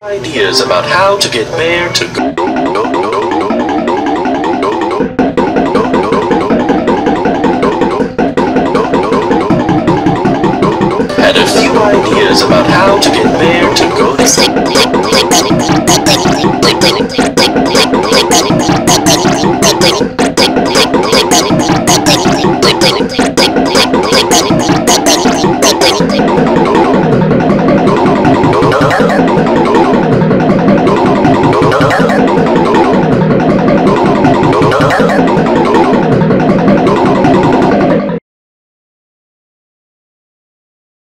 Ideas about how to get Bear to go. Had a few ideas about how to get Bear to go to sleep.